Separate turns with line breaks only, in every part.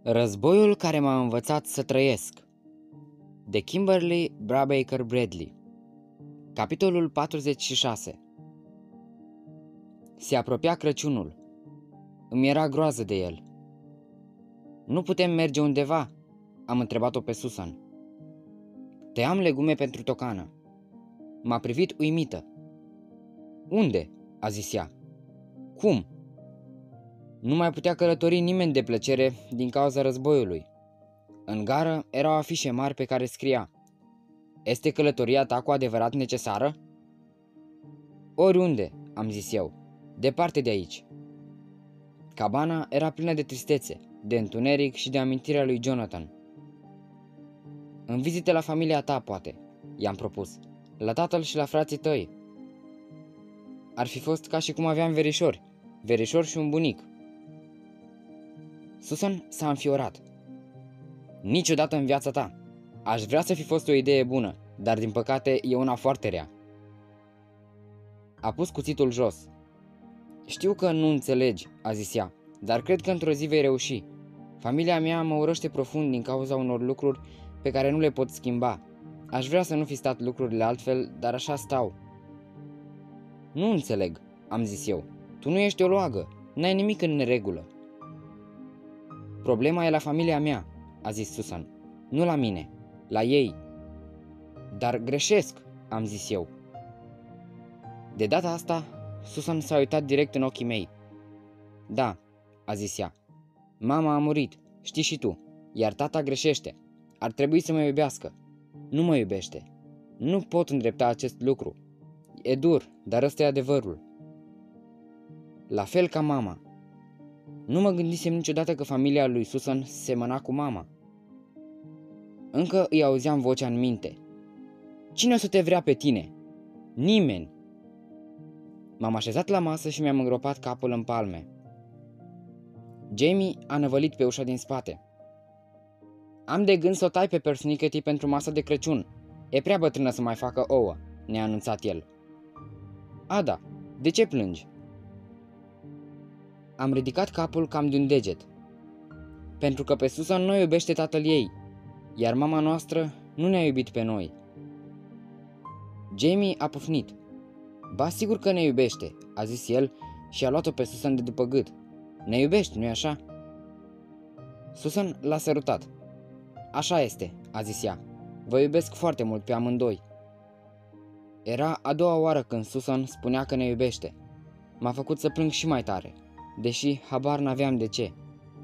Războiul care m-a învățat să trăiesc, de Kimberly Brubaker Bradley. Capitolul 46. Se apropia Crăciunul. Îmi era groază de el. Nu putem merge undeva?" am întrebat-o pe Susan. Tăiam legume pentru tocană. M-a privit uimită. Unde?" a zis ea. Cum?" Nu mai putea călători nimeni de plăcere din cauza războiului. În gară erau afișe mari pe care scria: Este călătoria ta cu adevărat necesară? Oriunde, am zis eu, departe de aici. Cabana era plină de tristețe, de întuneric și de amintirea lui Jonathan. În vizite la familia ta, poate, i-am propus, la tatăl și la frații tăi. Ar fi fost ca și cum aveam verișori și un bunic. Susan s-a înfiorat. Niciodată în viața ta. Aș vrea să fi fost o idee bună, dar din păcate e una foarte rea. A pus cuțitul jos. Știu că nu înțelegi, a zis ea, dar cred că într-o zi vei reuși. Familia mea mă urăște profund din cauza unor lucruri pe care nu le pot schimba. Aș vrea să nu fi stat lucrurile altfel, dar așa stau. Nu înțeleg, am zis eu. Tu nu ești o loagă, n-ai nimic în neregulă. Problema e la familia mea, a zis Susan. Nu la mine, la ei. Dar greșesc, am zis eu. De data asta, Susan s-a uitat direct în ochii mei. Da, a zis ea. Mama a murit, știi și tu, iar tata greșește. Ar trebui să mă iubească. Nu mă iubește. Nu pot îndrepta acest lucru. E dur, dar ăsta e adevărul. La fel ca mama. Nu mă gândisem niciodată că familia lui Susan semăna cu mama. Încă îi auzeam vocea în minte. Cine o să te vrea pe tine? Nimeni. M-am așezat la masă și mi-am îngropat capul în palme. Jamie a năvălit pe ușa din spate. Am de gând să o tai pe Persnickety pentru masa de Crăciun. E prea bătrână să mai facă ouă, ne-a anunțat el. Ada, de ce plângi? Am ridicat capul cam de un deget. Pentru că pe Susan nu iubește tatăl ei, iar mama noastră nu ne-a iubit pe noi. Jamie a pufnit. Ba, sigur că ne iubește, a zis el și a luat-o pe Susan de după gât. Ne iubești, nu-i așa? Susan l-a sărutat. Așa este, a zis ea. Vă iubesc foarte mult pe amândoi. Era a doua oară când Susan spunea că ne iubește. M-a făcut să plâng și mai tare, deși habar n-aveam de ce.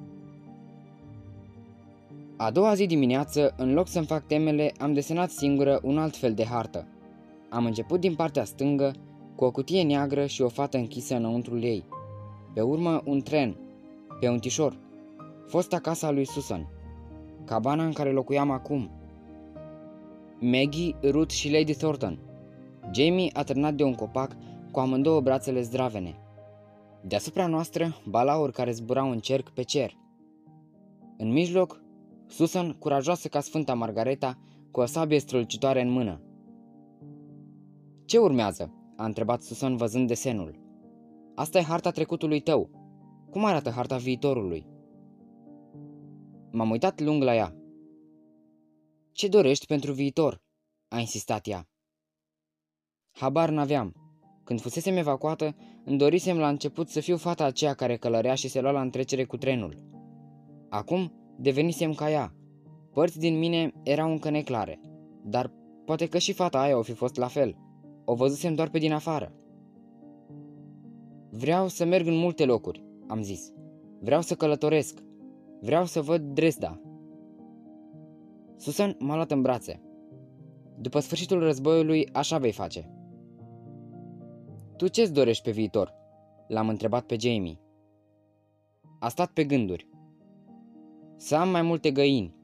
A doua zi dimineață, în loc să-mi fac temele, am desenat singură un alt fel de hartă. Am început din partea stângă, cu o cutie neagră și o fată închisă înăuntrul ei. Pe urmă un tren, pe un tișor, fosta casa lui Susan, cabana în care locuiam acum. Maggie, Ruth și Lady Thornton. Jamie a târnat de un copac cu amândouă brațele zdravene. Deasupra noastră, balauri care zburau în cerc pe cer. În mijloc, Susan, curajoasă ca Sfânta Margareta, cu o sabie strălucitoare în mână. Ce urmează? A întrebat Susan văzând desenul. Asta e harta trecutului tău. Cum arată harta viitorului? M-am uitat lung la ea. Ce dorești pentru viitor? A insistat ea. Habar n-aveam. Când fusesem evacuată, îmi dorisem la început să fiu fata aceea care călărea și se lua la întrecere cu trenul. Acum devenisem ca ea. Părți din mine erau încă neclare, dar poate că și fata aia o fi fost la fel. O văzusem doar pe din afară. Vreau să merg în multe locuri, am zis. Vreau să călătoresc. Vreau să văd Dresda. Susan m-a luat în brațe. După sfârșitul războiului, așa vei face. Tu ce-ți dorești pe viitor? L-am întrebat pe Jamie. A stat pe gânduri. Să am mai multe găini.